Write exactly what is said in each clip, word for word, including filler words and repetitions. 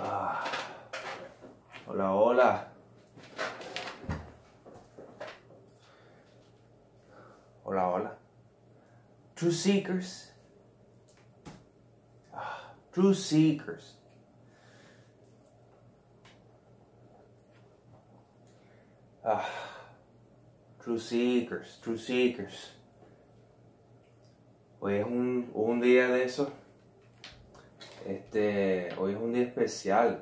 Ah, hola, hola. Hola, hola. True Seekers. Ah, True Seekers. Ah, True Seekers, True Seekers. Hoy es un, un día de eso. Este, hoy es un día especial.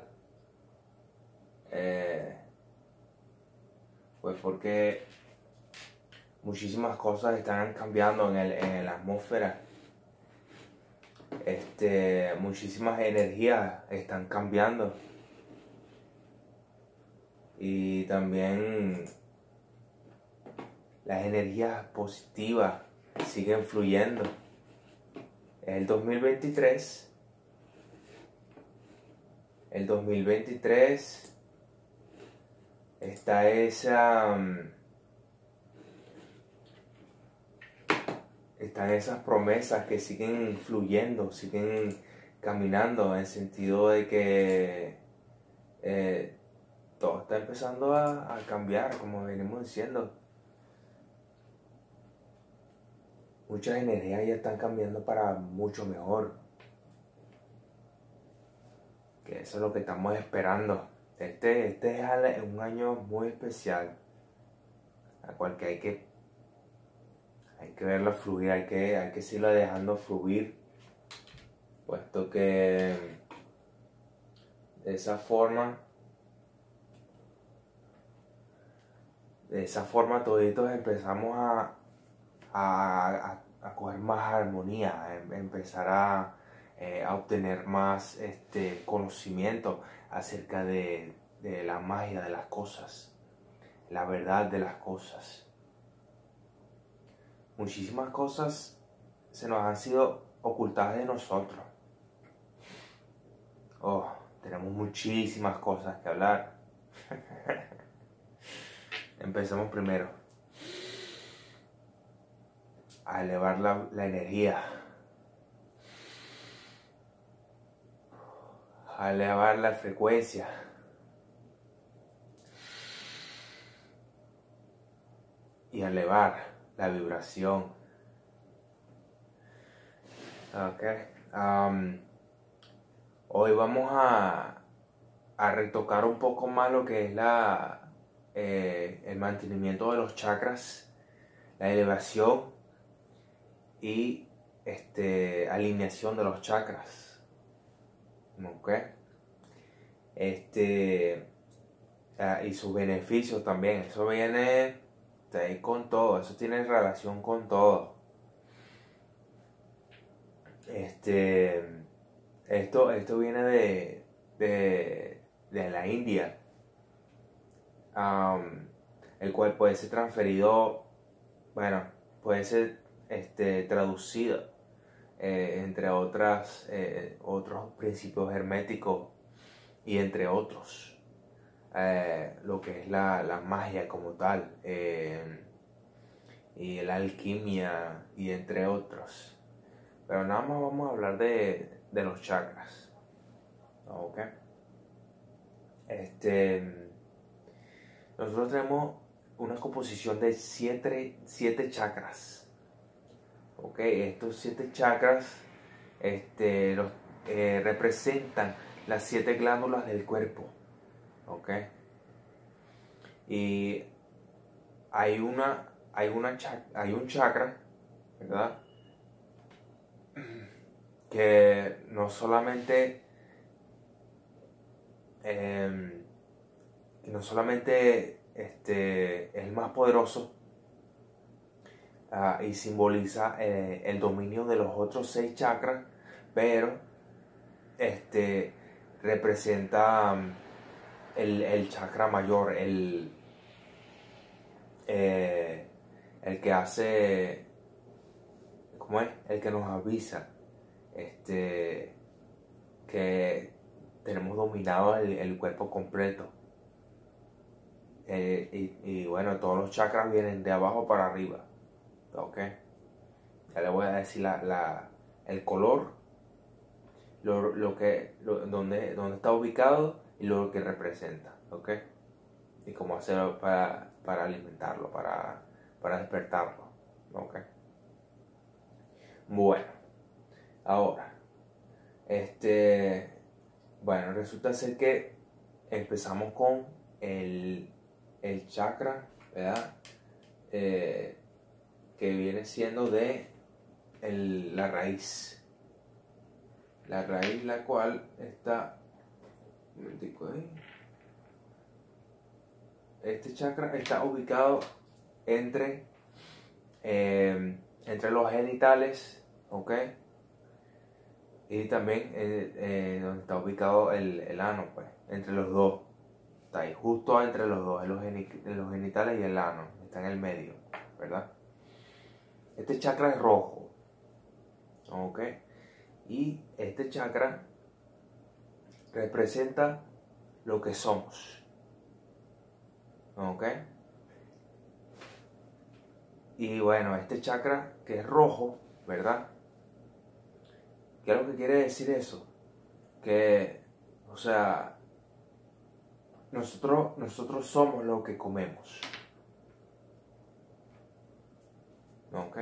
Eh, pues porque muchísimas cosas están cambiando en, el, en la atmósfera. Este, muchísimas energías están cambiando. Y también las energías positivas siguen fluyendo. El dos mil veintitrés. El dos mil veintitrés está esa... Están esas promesas que siguen fluyendo, siguen caminando en el sentido de que eh, todo está empezando a, a cambiar, como venimos diciendo. Muchas energías ya están cambiando para mucho mejor. Que eso es lo que estamos esperando. Este, este es un año muy especial, al cual que hay que, hay que verlo fluir, hay que, hay que seguirlo dejando fluir, puesto que de esa forma, de esa forma toditos empezamos a, a, a, a coger más armonía, a empezar a, eh, a obtener más este, conocimiento acerca de, de la magia de las cosas, la verdad de las cosas. Muchísimas cosas se nos han sido ocultadas de nosotros. Oh, tenemos muchísimas cosas que hablar. Empecemos primero a elevar la, la energía, a elevar la frecuencia, y a elevar la vibración. Ok. Um, hoy vamos a, a retocar un poco más lo que es la, eh, el mantenimiento de los chakras, la elevación y este, alineación de los chakras. Ok. Este, ah, y sus beneficios también. Eso viene de ahí con todo. Eso tiene relación con todo. Este, esto, esto viene de, de, de la India, um, el cual puede ser transferido, bueno, puede ser este, traducido eh, entre otras, eh, otros principios herméticos y entre otros, eh, lo que es la, la magia como tal, eh, y la alquimia y entre otros. Pero nada más vamos a hablar de, de los chakras. Ok. Este, nosotros tenemos una composición de siete, siete chakras. Ok. Estos siete chakras este, los, eh, representan las siete glándulas del cuerpo. Ok. Y hay una, hay una, hay un chakra, ¿verdad?, que no solamente eh, que no solamente este, es el más poderoso uh, y simboliza eh, el dominio de los otros seis chakras, pero este, representa um, el, el chakra mayor, el, eh, el que hace, ¿cómo es? El que nos avisa este, que tenemos dominado el, el cuerpo completo. Eh, y, y bueno, todos los chakras vienen de abajo para arriba. Ok. Ya le voy a decir la, la, el color, lo, lo que, lo, donde, donde está ubicado y lo que representa, ¿ok? Y cómo hacerlo para, para alimentarlo, para, para despertarlo, ¿ok? Bueno, ahora, este, bueno, resulta ser que empezamos con el, el chakra, ¿verdad? Eh, que viene siendo de el, la raíz. La raíz la cual está... Un momentico ahí. Este chakra está ubicado entre, eh, entre los genitales, ¿ok? Y también eh, eh, donde está ubicado el, el ano, pues, entre los dos. Está ahí, justo entre los dos, en los, en los genitales y el ano, está en el medio, ¿verdad? Este chakra es rojo, ¿ok? Y este chakra representa lo que somos, ¿ok? Y bueno, este chakra que es rojo, ¿verdad? ¿Qué es lo que quiere decir eso? Que, o sea, nosotros, nosotros somos lo que comemos, ¿ok?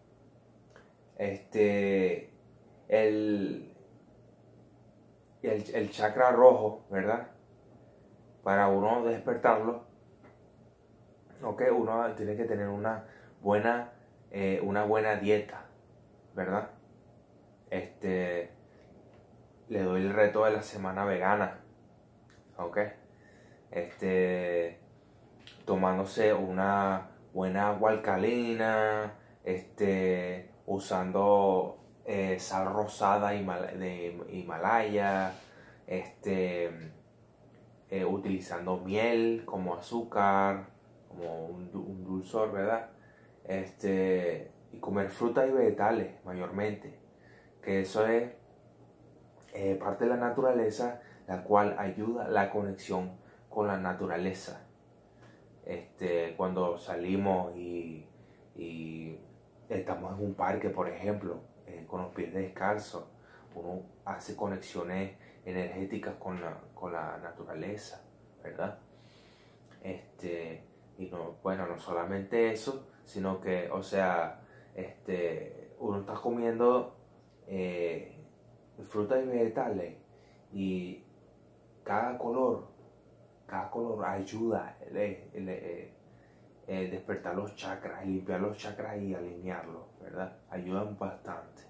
Este, el, el, el chakra rojo, ¿verdad? Para uno despertarlo, ¿ok? Uno tiene que tener una buena, eh, una buena dieta, ¿verdad? Este, le doy el reto de la semana vegana, ¿ok? Este, tomándose una buena agua alcalina, este, usando eh, sal rosada de Himalaya, este, eh, utilizando miel como azúcar, como un, un dulzor, ¿verdad? Este, y comer frutas y vegetales mayormente, que eso es eh, parte de la naturaleza, la cual ayuda a la conexión con la naturaleza. Este, cuando salimos y, y estamos en un parque, por ejemplo, eh, con los pies descalzos, uno hace conexiones energéticas con la, con la naturaleza, ¿verdad? Este, y no, bueno, no solamente eso, sino que, o sea, este, uno está comiendo eh, frutas y vegetales y cada color, cada color ayuda a eh, eh, eh, despertar los chakras, limpiar los chakras y alinearlos, ¿verdad? Ayudan bastante.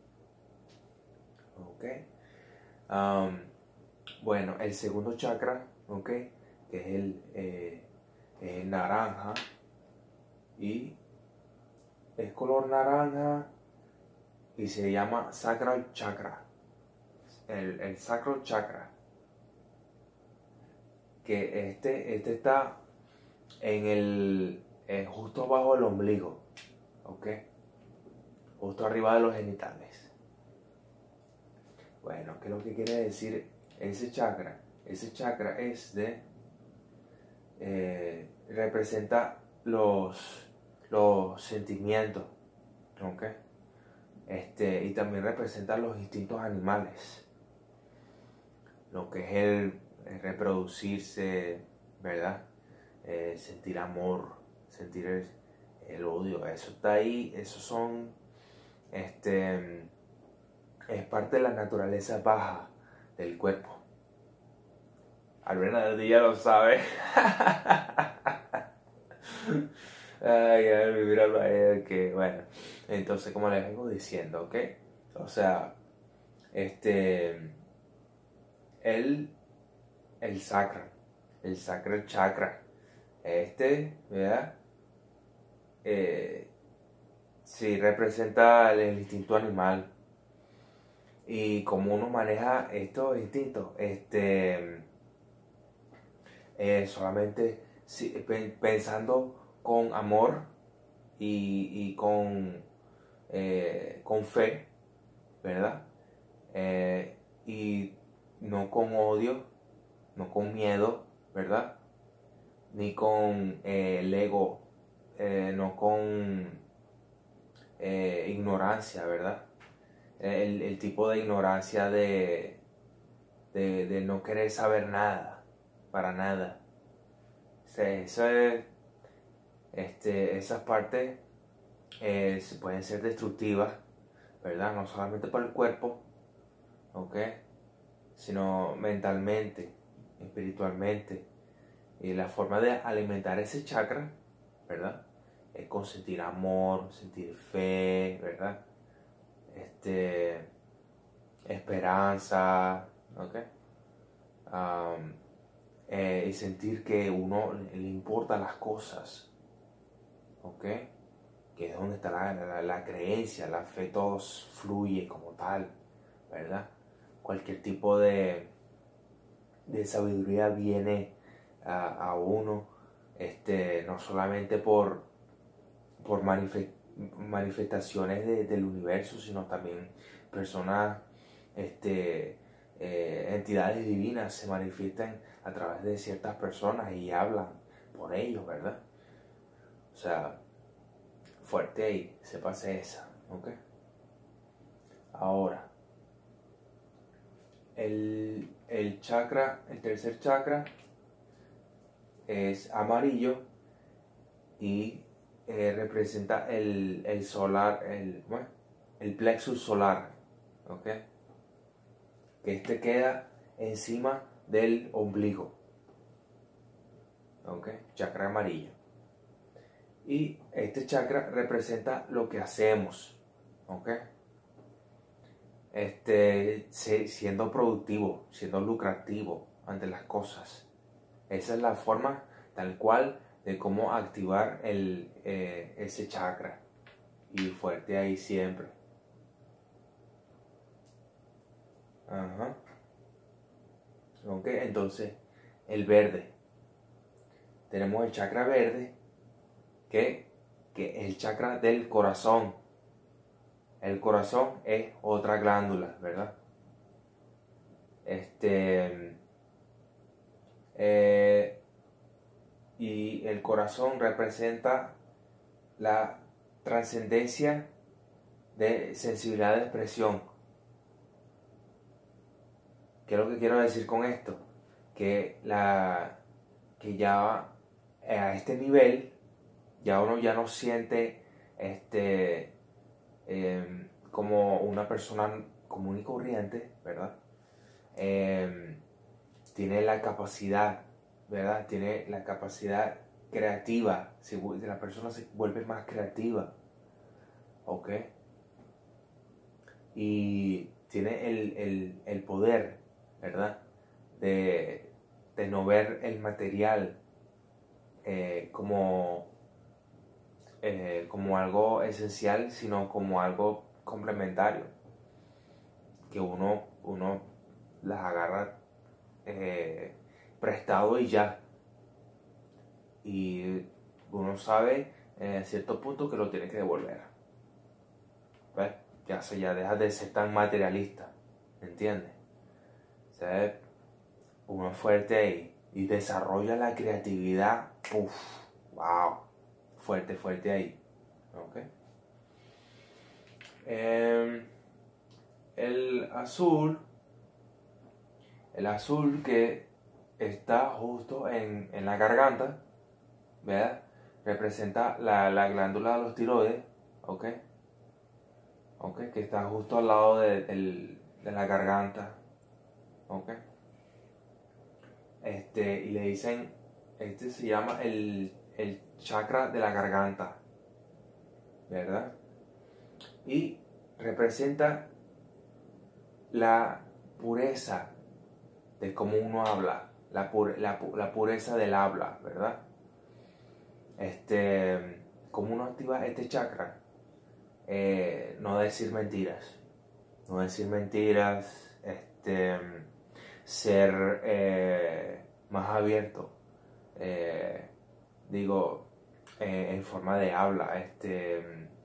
¿Ok? Um, bueno, el segundo chakra, ¿ok? Que es el, eh, el naranja y es color naranja y se llama Sacral Chakra. El, el Sacral Chakra. Que este, este está en el eh, justo abajo del ombligo, ¿ok? Justo arriba de los genitales. Bueno, ¿qué es lo que quiere decir ese chakra? Ese chakra es de eh, representa los los sentimientos, ¿ok? Este, y también representa los instintos animales, lo que es el, el reproducirse, ¿verdad? Eh, sentir amor, sentir el, el odio, eso está ahí, eso son, este, es parte de la naturaleza baja del cuerpo. Alberna de ya lo sabe. Ay, ay, míralo ahí, que bueno. Entonces, como les vengo diciendo, ¿ok? O sea, este, el, el sacra, el sacral chakra, este, ¿verdad? Eh, sí, representa el instinto animal. Y como uno maneja estos instintos, este, eh, solamente si, pensando con amor y, y con, eh, con fe, ¿verdad? Eh, y no con odio, no con miedo, ¿verdad? Ni con eh, el ego, eh, no con eh, ignorancia, ¿verdad? el, el tipo de ignorancia de, de, de no querer saber nada, para nada. O sea, eso es, este, esas partes eh, pueden ser destructivas, ¿verdad? No solamente para el cuerpo, ¿ok? Sino mentalmente, espiritualmente. Y la forma de alimentar ese chakra, ¿verdad? Es con sentir amor, sentir fe, ¿verdad? Este, esperanza, ¿ok? Um, eh, y sentir que uno le, le importan las cosas, ¿ok? Que es donde está la, la, la creencia, la fe, todo fluye como tal, ¿verdad? Cualquier tipo de, de sabiduría viene a, a uno, este, no solamente por, por manifest, manifestaciones de, del universo, sino también personas, este, eh, entidades divinas se manifiestan a través de ciertas personas y hablan por ellos, ¿verdad? O sea, fuerte ahí, sépase esa, ¿ok? Ahora, el, el chakra, el tercer chakra es amarillo y eh, representa el, el solar, el, bueno, el plexus solar, ¿ok? Que este queda encima del ombligo, ¿ok? Chakra amarillo. Y este chakra representa lo que hacemos, ¿ok? Este, siendo productivo, siendo lucrativo ante las cosas. Esa es la forma tal cual de cómo activar el, eh, ese chakra. Y fuerte ahí siempre. Ajá. Ok, entonces el verde. Tenemos el chakra verde, que, que es el chakra del corazón. El corazón es otra glándula, ¿verdad? Este... Eh, y el corazón representa la trascendencia de sensibilidad de expresión. ¿Qué es lo que quiero decir con esto? Que, la, que ya a este nivel ya uno ya no siente este, eh, como una persona común y corriente, ¿verdad? Eh, tiene la capacidad, ¿verdad? Tiene la capacidad creativa, si la persona se vuelve más creativa, ¿ok? Y tiene el, el, el poder, ¿verdad? De, de no ver el material eh, como, eh, como algo esencial, sino como algo complementario, que uno, uno las agarra eh, prestado y ya, y uno sabe en cierto punto que lo tiene que devolver, ¿ves? Ya se ya deja de ser tan materialista, ¿entiendes? O sea, uno es fuerte ahí y desarrolla la creatividad, uff, wow, fuerte, fuerte ahí, ¿ok? Eh, el azul, el azul que está justo en, en la garganta, ¿verdad? Representa la, la glándula de los tiroides, ¿ok? ¿Ok? Que está justo al lado de, de, de la garganta, ¿ok? Este, y le dicen, este se llama el, el chakra de la garganta, ¿verdad? Y representa la pureza de cómo uno habla, la, pure, la, la pureza del habla, ¿verdad? Este, cómo uno activa este chakra, eh, no decir mentiras, no decir mentiras, este, ser eh, más abierto, eh, digo, eh, en forma de habla, este,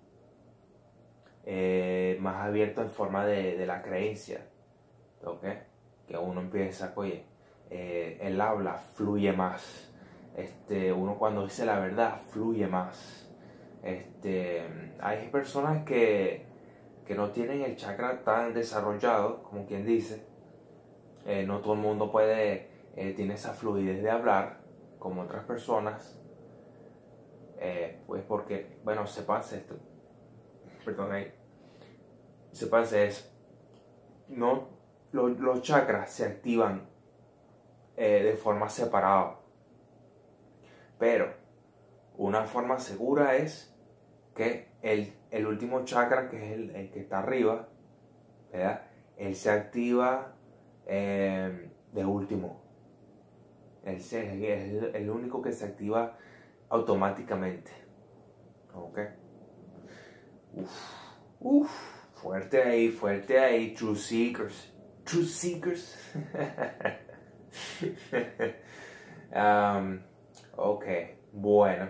eh, más abierto en forma de, de la creencia, ¿ok? Que uno empieza, oye, eh, el habla fluye más, este, uno cuando dice la verdad fluye más. Este, hay personas que que no tienen el chakra tan desarrollado, como quien dice, eh, no todo el mundo puede, eh, tiene esa fluidez de hablar como otras personas, eh, pues porque, bueno, sepanse esto, perdón ahí, sepanse eso, no, lo, los chakras se activan eh, de forma separada, pero una forma segura es que el, el último chakra, que es el, el que está arriba, ¿verdad? Él se activa eh, de último. Él es el, el único que se activa automáticamente. ¿Ok? Uf, uf, fuerte ahí, fuerte ahí, True Seekers. True Seekers. um, ok, bueno.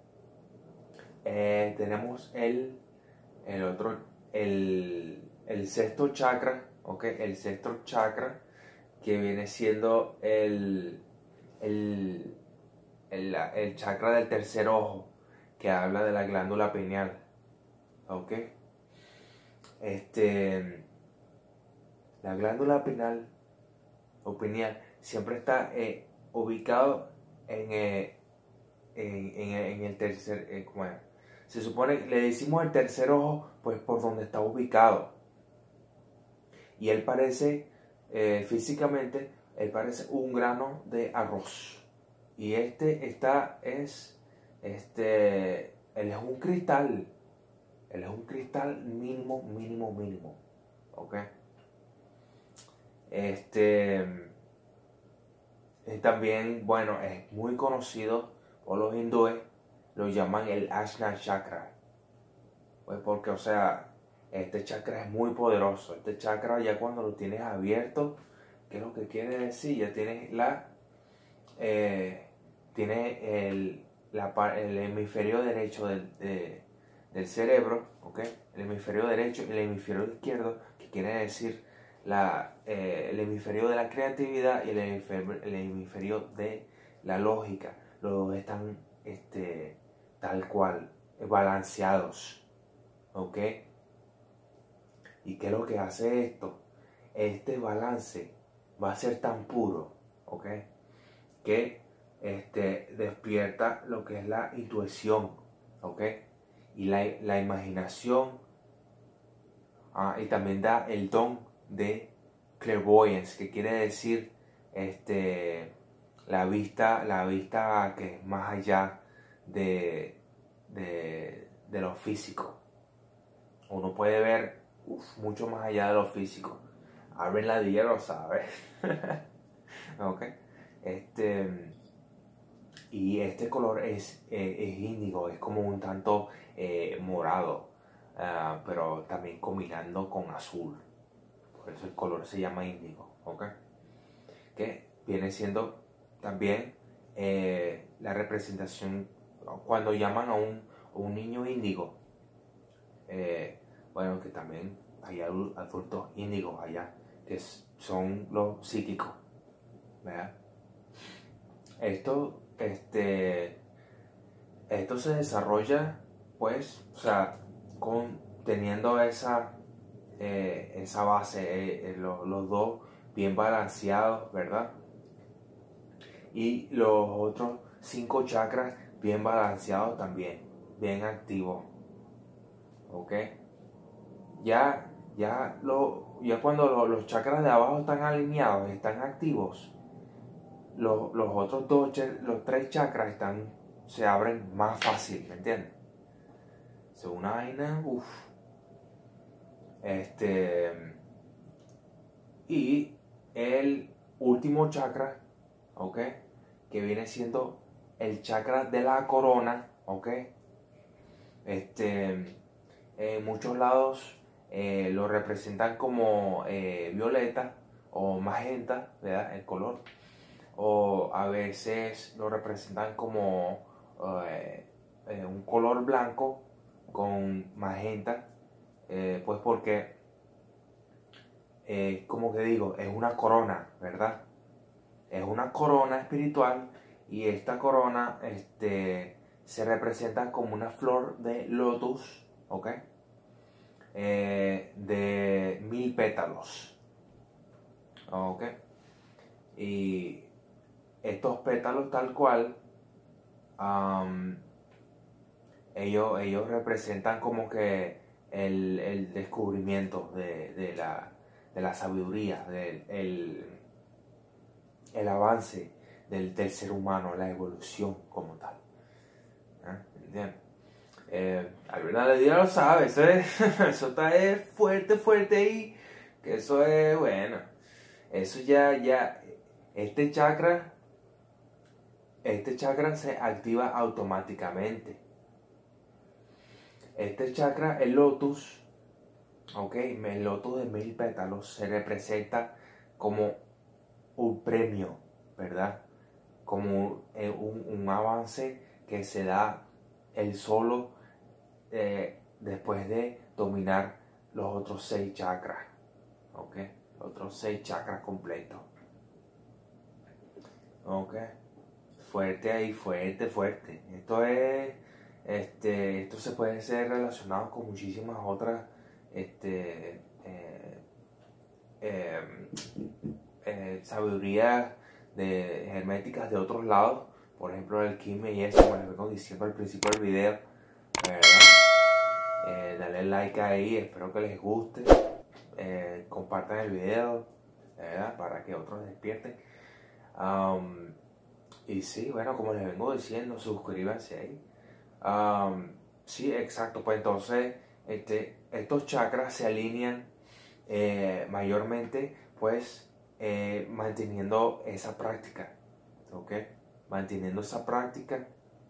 Eh, tenemos el, el otro, el, el sexto chakra, ¿ok? El sexto chakra que viene siendo el, el, el, el chakra del tercer ojo, que habla de la glándula pineal, ¿ok? Este, la glándula pineal o pineal siempre está eh, ubicado en, eh, en, en, en el tercer, eh, ¿cómo es? Se supone, le decimos el tercer ojo, pues por donde está ubicado. Y él parece, eh, físicamente, él parece un grano de arroz. Y este está, es, este, él es un cristal. Él es un cristal mínimo, mínimo, mínimo. ¿Ok? Este, es también, bueno, es muy conocido por los hindúes, lo llaman el Ajna Chakra. Pues porque, o sea, este chakra es muy poderoso. Este chakra ya cuando lo tienes abierto, ¿qué es lo que quiere decir? Ya tienes la, eh, tiene el, la, el hemisferio derecho del, de, del cerebro, ¿ok? El hemisferio derecho y el hemisferio izquierdo, que quiere decir la, eh, el hemisferio de la creatividad y el hemisferio, el hemisferio de la lógica. Los dos están este, tal cual, balanceados. ¿Ok? ¿Y qué es lo que hace esto? Este balance va a ser tan puro, ¿ok? Que este, despierta lo que es la intuición, ¿ok? Y la, la imaginación, ah, y también da el don de clairvoyance, que quiere decir este, la vista, la vista que es más allá de, de, de lo físico. Uno puede ver uf, mucho más allá de lo físico. Abren la diera, ¿sabes? ¿Ok? Este, y este color es, eh, es índigo, es como un tanto eh, morado, uh, pero también combinando con azul. Por eso el color se llama índigo, ¿ok? Que viene siendo también eh, la representación, cuando llaman a un, a un niño índigo, eh, bueno, que también hay adultos índigos allá, que son los psíquicos, ¿verdad? Esto, este, esto se desarrolla, pues, o sea, con, teniendo esa, eh, esa base, eh, eh, los, los dos bien balanceados, ¿verdad? Y los otros cinco chakras bien balanceados también, bien activos, ¿ok? Ya, ya, lo, ya cuando lo, los chakras de abajo están alineados, están activos, lo, los otros dos, los tres chakras están, se abren más fácil, ¿me entiendes? Es una vaina, uff. Este, y el último chakra, ¿ok? Que viene siendo el chakra de la corona, ¿ok? Este, en muchos lados eh, lo representan como eh, violeta o magenta, ¿verdad? El color. O a veces lo representan como eh, eh, un color blanco con magenta, eh, pues porque, eh, como que digo, es una corona, ¿verdad? Es una corona espiritual y esta corona este, se representa como una flor de lotus, ¿ok? eh, de mil pétalos. Ok. Y estos pétalos tal cual, um, ellos, ellos representan como que el, el descubrimiento de, de, la, de la sabiduría, del el, el avance del, del ser humano, la evolución como tal. ¿Eh? ¿Entiendes? Eh, al final del día lo sabe, eso, es, eso está es fuerte, fuerte y que eso es bueno. Eso ya, ya, este chakra, este chakra se activa automáticamente. Este chakra, el lotus, ok, el lotus de mil pétalos se representa como un premio, ¿verdad? Como un, un avance que se da el solo eh, después de dominar los otros seis chakras, ok, los otros seis chakras completos, ok, fuerte ahí, fuerte, fuerte. Esto es, este, esto se puede ser relacionado con muchísimas otras, este, eh, eh, eh, sabidurías de herméticas de otros lados, por ejemplo el alquimia y eso, como les vengo diciendo al principio del video, ¿verdad? Eh, dale like ahí, espero que les guste, eh, compartan el video, ¿verdad? Para que otros despierten. Um, y sí, bueno, como les vengo diciendo, suscríbanse ahí. Um, sí, exacto, pues entonces este, estos chakras se alinean eh, mayormente pues eh, manteniendo esa práctica, ¿ok? Manteniendo esa práctica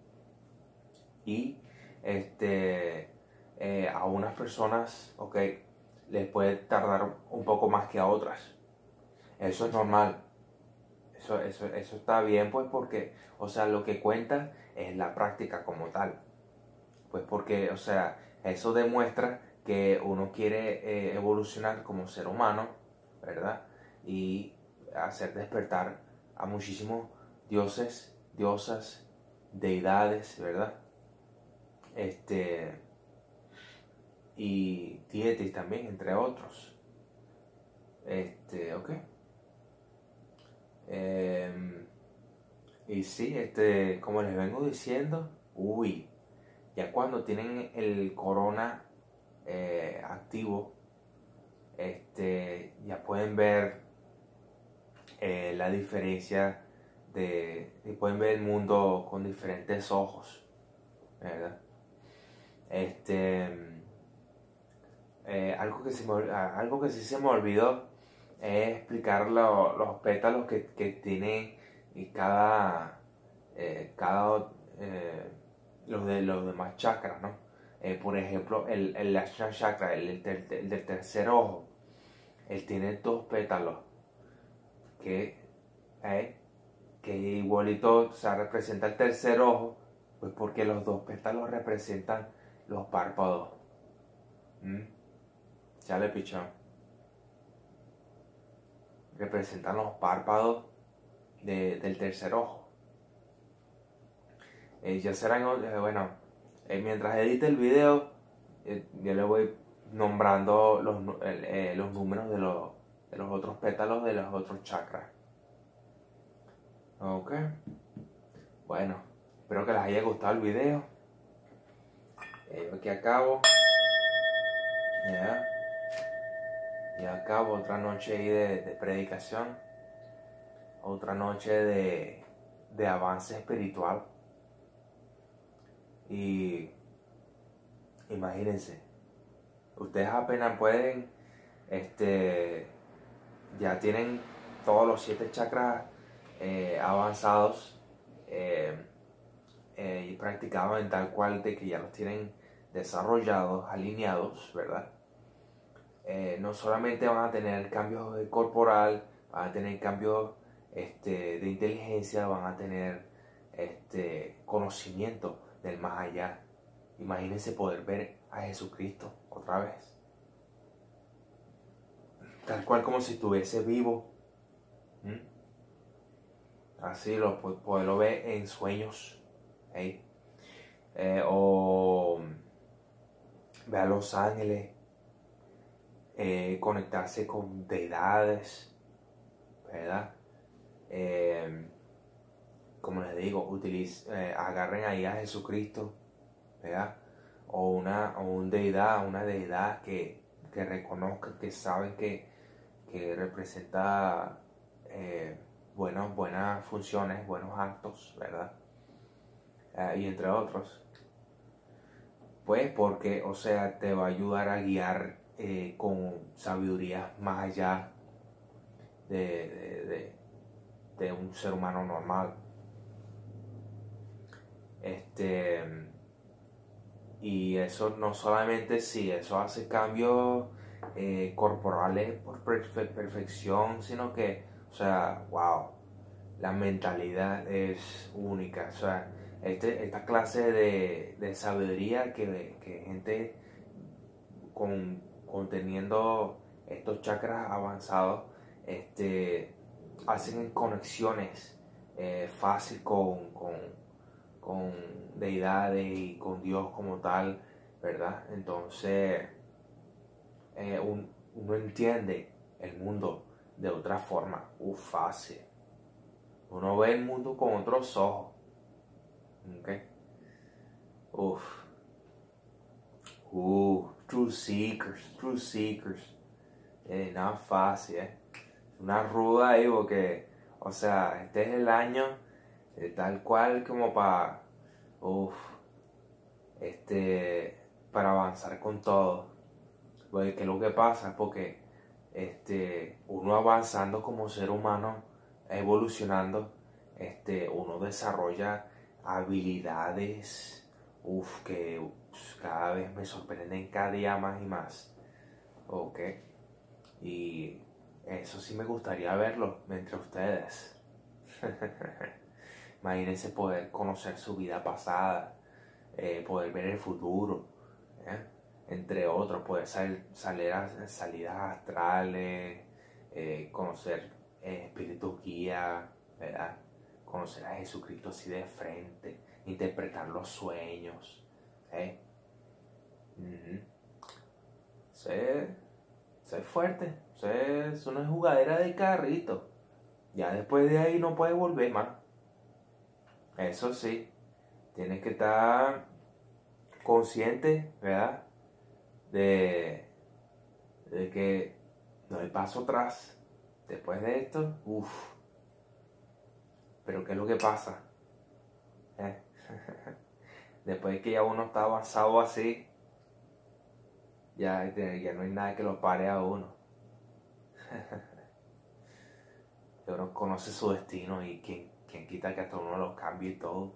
y este, eh, a unas personas, ¿ok? Les puede tardar un poco más que a otras. Eso es normal. Eso, eso, eso está bien, pues porque, o sea, lo que cuenta es la práctica como tal. Pues porque, o sea, eso demuestra que uno quiere eh, evolucionar como ser humano, ¿verdad? Y hacer despertar a muchísimos dioses, diosas, deidades, ¿verdad? Este, y dietis también, entre otros. Este, ok. Eh, y sí, este, como les vengo diciendo, uy, ya cuando tienen el corona eh, activo, este, ya pueden ver eh, la diferencia de, y pueden ver el mundo con diferentes ojos, ¿verdad? Este, eh, algo, que se me, algo que sí se me olvidó es explicar lo, los pétalos que, que tiene y cada, eh, cada eh, los, de, los demás chakras, ¿no? Eh, por ejemplo, el, el Ajna chakra, el, el, ter, el del tercer ojo, él tiene dos pétalos que, eh, que igualito, o sea, representa el tercer ojo, pues porque los dos pétalos representan los párpados. ¿Mm? Chale, pichón. Representan los párpados de, del tercer ojo. Eh, ya serán, eh, bueno, eh, mientras edite el video, eh, yo le voy nombrando los, eh, los números de los, de los otros pétalos de los otros chakras. Ok. Bueno, espero que les haya gustado el video. Eh, aquí acabo. Ya. Y acabo otra noche ahí de, de predicación. Otra noche de, de avance espiritual. Y imagínense, ustedes apenas pueden, este, ya tienen todos los siete chakras eh, avanzados eh, eh, y practicados en tal cual de que ya los tienen desarrollados, alineados, ¿verdad? Eh, no solamente van a tener cambios corporal, van a tener cambios este, de inteligencia, van a tener este, conocimiento del más allá. Imagínense poder ver a Jesucristo otra vez, tal cual como si estuviese vivo. ¿Mm? Así lo poderlo ver en sueños, ¿eh? Eh, o ver a los ángeles, eh, conectarse con deidades, ¿verdad? Eh, como les digo, utiliz, eh, agarren ahí a Jesucristo, ¿verdad? O una o un deidad, una deidad que, que reconozcan, que saben que, que representa eh, bueno, buenas funciones, buenos actos, ¿verdad? Eh, y entre otros. Pues porque, o sea, te va a ayudar a guiar eh, con sabiduría más allá de, de, de, de un ser humano normal. Este, y eso no solamente sí, eso hace cambios eh, corporales por perfe- perfección, sino que, o sea, wow, la mentalidad es única. O sea, este, esta clase de, de sabiduría que, que gente con, conteniendo estos chakras avanzados este, hacen conexiones eh, fácil con, con, con deidades y con Dios como tal, ¿verdad? Entonces eh, un, uno entiende el mundo de otra forma, uf, fácil. Uno ve el mundo con otros ojos, ¿ok? Uf, uh, true seekers, true seekers. Eh, nada fácil, ¿eh? Una ruda ahí porque, o sea, este es el año eh, tal cual como para, uff, este, para avanzar con todo. Porque ¿qué es lo que pasa? Porque este, uno avanzando como ser humano, evolucionando, este, uno desarrolla habilidades, uff, que uf, cada vez me sorprenden cada día más y más. Ok. Y eso sí me gustaría verlo entre ustedes. Imagínense poder conocer su vida pasada, eh, poder ver el futuro, ¿eh? Entre otros, poder sal, salir a salidas astrales, eh, conocer eh, espíritus guía, ¿verdad? Conocer a Jesucristo así de frente, interpretar los sueños. ¿Eh? Uh-huh. Sé, sé fuerte, sé, es una jugadera de carrito. Ya después de ahí no puedes volver más. Eso sí, tienes que estar consciente, ¿verdad? De, de que no hay paso atrás. Después de esto, uff. Pero ¿qué es lo que pasa? ¿Eh? Después de que ya uno está avanzado así, ya, ya no hay nada que lo pare a uno. Uno conoce su destino y quien, quien quita que hasta uno lo cambie y todo.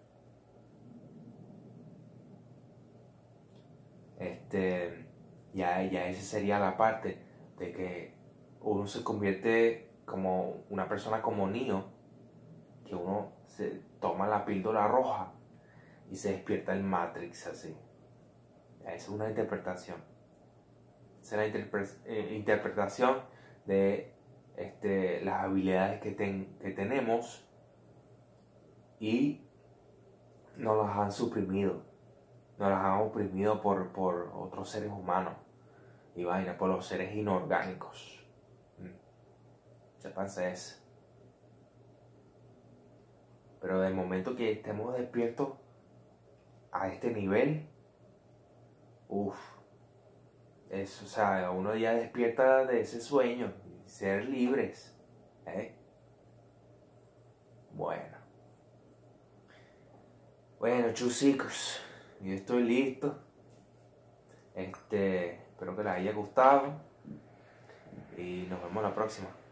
Este, ya, ya esa sería la parte de que uno se convierte como una persona como Neo, que uno se toma la píldora roja y se despierta el Matrix así. Esa es una interpretación. Esa es la interpre- eh, interpretación de este, las habilidades que, ten, que tenemos y nos las han suprimido, nos las han oprimido por, por otros seres humanos y vaina, por los seres inorgánicos. Mm. Sépanse eso. Pero del momento que estemos despiertos a este nivel, uff, es, o sea, uno ya despierta de ese sueño, ser libres, ¿eh? Bueno, bueno, chusicos, yo estoy listo. Este, espero que les haya gustado y nos vemos la próxima.